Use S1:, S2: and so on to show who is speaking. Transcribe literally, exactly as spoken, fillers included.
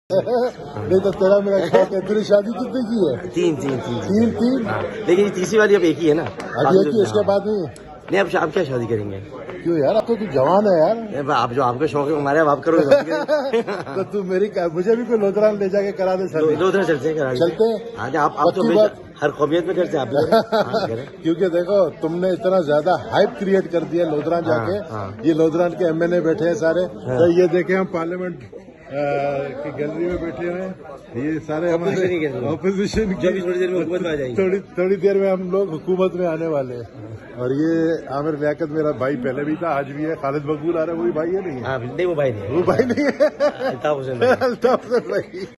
S1: نہیں تو تیرا میرا شوق ہے. تیری شادی کتنے کی ہے؟
S2: تین تین تین
S1: تین تین.
S2: لیکن یہ تیسری والی اب ایک ہی ہے نا.
S1: ابھی ایک ہی, اس کے بعد نہیں.
S2: نہیں اب آپ کیا شادی کریں گے؟
S1: کیوں یار, اب تو تو جوان ہے یار.
S2: آپ جو آپ کا شوق ہے ہمارے اب آپ کرو.
S1: تو تو میری مجھے بھی کوئی لودران لے جا کے کرا دے سر.
S2: لودرا چلتے ہیں
S1: چلتے ہیں.
S2: ہاں آپ آپ تو ہر قومیت میں کرتے ہیں آپ.
S1: کیونکہ دیکھو تم نے اتنا زیادہ ہائپ کریٹ کر دیا لودران جا کے. یہ لودران کے ایم ایل اے بیٹھے ہیں سارے. تو یہ دیکھیں ہم پارلیمنٹ کی گیلری میں بیٹھے ہوئے ہیں. یہ سارے اپوزیشن کی تھوڑی دیر میں ہم لوگ حکومت میں آنے والے ہیں. اور یہ عامر لیاقت میرا بھائی پہلے بھی تھا, آج بھی ہے. خالد مقبول آ رہا ہے, وہی بھائی ہے. نہیں
S2: نہیں وہ بھائی نہیں,
S1: وہ بھائی نہیں ہے, الطاف حسین بھائی.